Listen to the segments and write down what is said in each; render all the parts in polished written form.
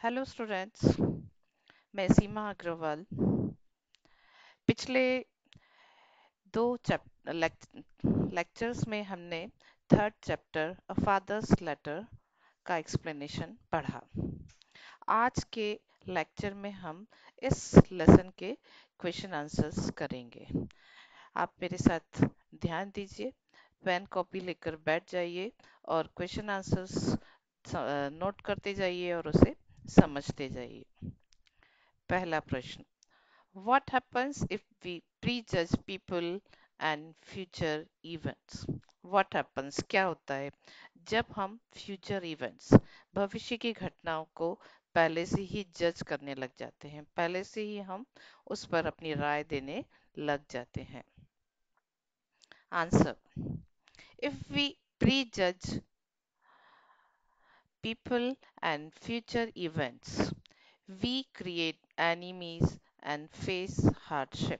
Hello students, मैं सीमा अग्रवाल। पिछले दो लेक्चर्स में हमने third chapter a father's letter का एक्सप्लेनेशन पढ़ा। आज के लेक्चर में हम इस लेसन के क्वेश्चन आंसर्स करेंगे। आप मेरे साथ ध्यान दीजिए, पेन कॉपी लेकर बैठ जाइए और क्वेश्चन आंसर्स नोट करते जाइए और उसे समझते जाइए। पहला प्रश्न, What happens if we prejudge people and future events? What happens? क्या होता है जब हम future events, भविष्य की घटनाओं को पहले से ही जज करने लग जाते हैं, पहले से ही हम उस पर अपनी राय देने लग जाते हैं। Answer, if we prejudge people and future events, we create enemies and face hardship.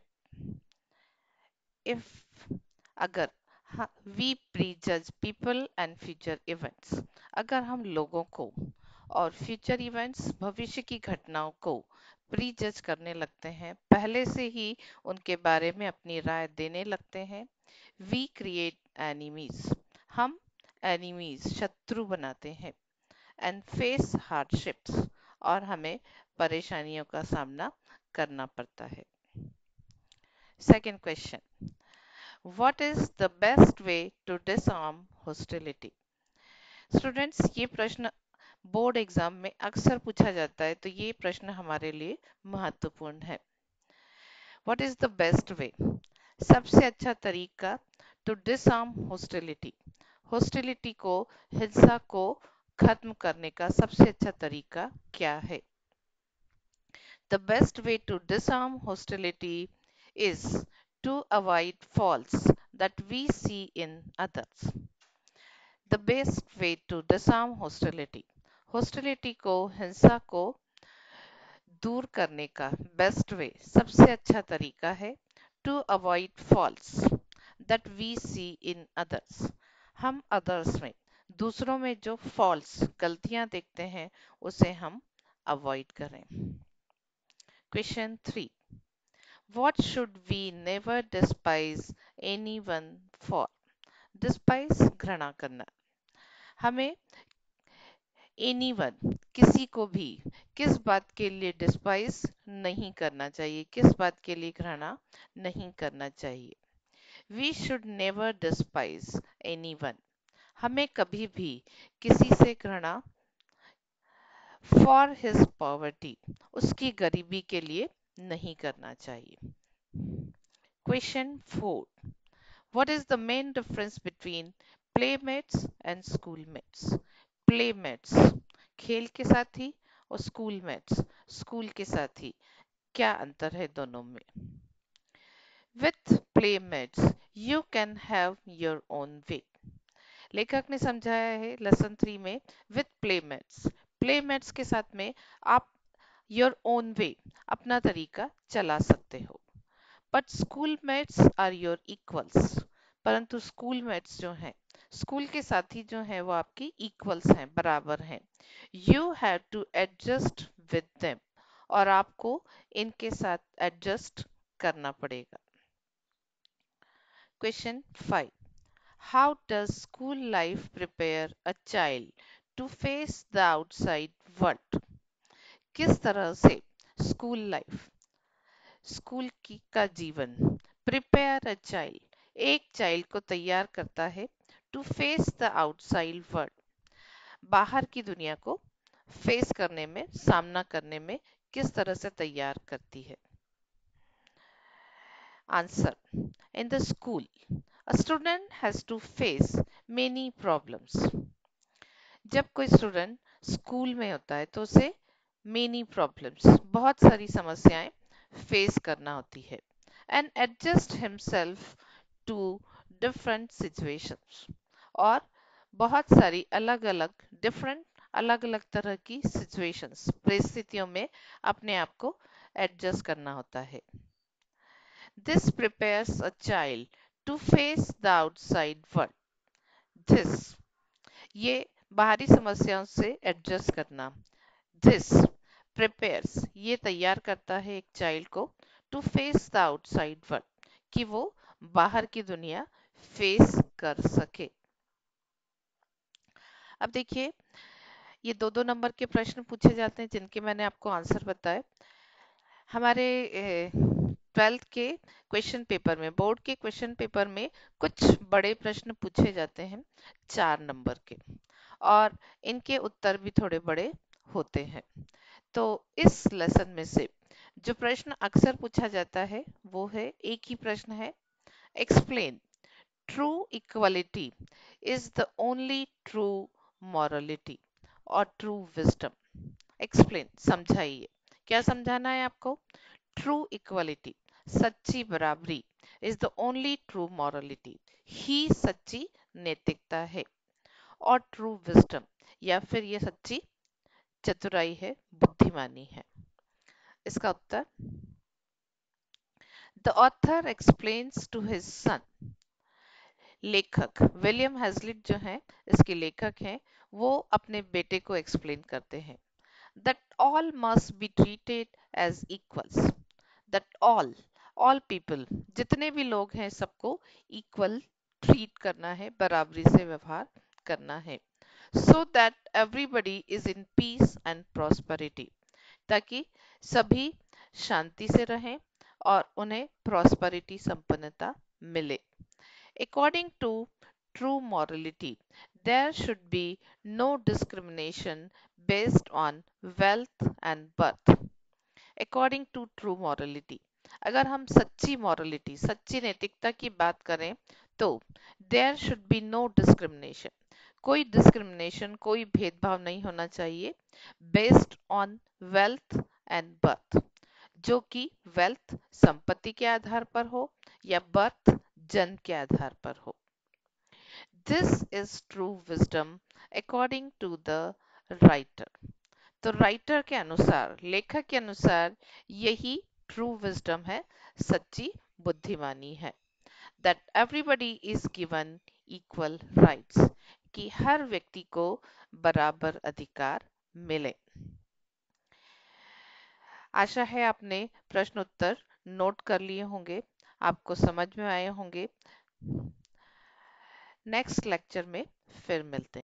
If अगर we prejudge people and future events, अगर हम लोगों को और फ्यूचर इवेंट्स भविष्य की घटनाओं को प्रीजज करने लगते हैं, पहले से ही उनके बारे में अपनी राय देने लगते हैं, वी क्रिएट एनिमीज, हम एनिमीज शत्रु बनाते हैं, एंड फेस हार्डशिप्स, और हमें परेशानियों का सामना करना पड़ता है। Second question, What is the best way to disarm hostility? Students, ये प्रश्न बोर्ड एग्जाम में अक्सर पूछा जाता है, तो ये प्रश्न हमारे लिए महत्वपूर्ण है। What is the best way? सबसे अच्छा तरीका टू डिसआर्म हॉस्टिलिटी, हॉस्टिलिटी को, हिंसा को खत्म करने का सबसे अच्छा तरीका क्या है? The best way to disarm hostility is to avoid faults that we see in others. The best way to disarm hostility, hostility को, हिंसा को दूर करने का बेस्ट वे, सबसे अच्छा तरीका है to avoid faults that we see in others, हम अदर्स में, दूसरों में जो फॉल्ट्स, गलतियां देखते हैं, उसे हम अवॉइड करें। Question 3, What should we never despise anyone for? Despise घृणा करना। हमें anyone, किसी को भी, किस बात के लिए डिस्पाइज नहीं करना चाहिए, किस बात के लिए घृणा नहीं करना चाहिए? We should never despise anyone. हमें कभी भी किसी से घृणा for his poverty, उसकी गरीबी के लिए नहीं करना चाहिए। Question 4. What is the main difference between playmates and schoolmates? Playmates, खेल के साथी, और schoolmates, स्कूल के साथी, क्या अंतर है दोनों में? With playmates, you can have your own way. लेखक ने समझाया है लेसन 3 में, with playmates, playmates के साथ में आप your own way, अपना तरीका चला सकते हो। But school mates are your equals, परंतु स्कूल मेट्स जो हैं, स्कूल के साथी जो हैं, वो आपकी इक्वल्स हैं, बराबर हैं। You have to adjust with them, और आपको इनके साथ एडजस्ट करना पड़ेगा। Question 5, how does school life prepare a child to face the outside world? किस तरह से स्कूल लाइफ, स्कूल की का जीवन, प्रिपेयर अ चाइल्ड, एक चाइल्ड को तैयार करता है, to face the outside world, बाहर की दुनिया को फेस करने में, सामना करने में किस तरह से तैयार करती है? Answer, in the school a student has to face many problems. जब कोई स्टूडेंट स्कूल में होता है तो उसे मेनी प्रॉब्लम्स, बहुत सारी समस्याएं फेस करना होती है, and adjust himself to different situations, और बहुत सारी अलग अलग डिफरेंट, अलग अलग तरह की सिचुएशंस, परिस्थितियों में अपने आप को एडजस्ट करना होता है। This prepares a child to face the outside world. This, ये बाहरी समस्याओं से एडजस्ट करना, दिस प्रिपेयर्स ये तैयार करता है एक चाइल्ड को to face the outside world कि वो बाहर की दुनिया फेस कर सके। अब देखिए, ये दो दो नंबर के प्रश्न पूछे जाते हैं जिनके मैंने आपको आंसर बताए। हमारे 12th के क्वेश्चन पेपर में, बोर्ड के क्वेश्चन पेपर में कुछ बड़े प्रश्न पूछे जाते हैं 4 नंबर के, और इनके उत्तर भी थोड़े बड़े होते हैं। तो इस लेसन में से जो प्रश्न अक्सर पूछा जाता है वो है, एक ही प्रश्न है, explain true equality is the only true morality और ट्रू विजडम। एक्सप्लेन समझाइए, क्या समझाना है आपको? ट्रू इक्वलिटी सच्ची बराबरी is the only true morality ही सच्ची नैतिकता है, और ट्रू विजडम या फिर ये सच्ची चतुराई है, बुद्धिमानी है। इसका उत्तर, the author explains to his son, लेखक विलियम हैजलिट जो है, इसके लेखक हैं, वो अपने बेटे को एक्सप्लेन करते हैं that all must be treated as equals, that all people जितने भी लोग हैं सबको इक्वल ट्रीट करना है, बराबरी से व्यवहार करना है, so that everybody is in peace and prosperity, ताकि सभी शांति से रहें और उन्हें प्रॉस्पेरिटी संपन्नता मिले। According to true morality, there should be no discrimination based on wealth and birth. According to true morality, अगर हम सच्ची morality, सच्ची नैतिकता की बात करें तो there should be no discrimination, कोई discrimination, कोई भेदभाव नहीं होना चाहिए based on wealth and birth, जो कि wealth संपत्ति के आधार पर हो या birth जन्म के आधार पर हो। This is true wisdom according to the writer. तो राइटर के अनुसार, लेखक के अनुसार यही ट्रू विजडम है, सच्ची बुद्धिमानी है। That everybody is given equal rights, कि हर व्यक्ति को बराबर अधिकार मिले। आशा है आपने प्रश्न उत्तर नोट कर लिए होंगे, आपको समझ में आए होंगे। नेक्स्ट लेक्चर में फिर मिलते हैं।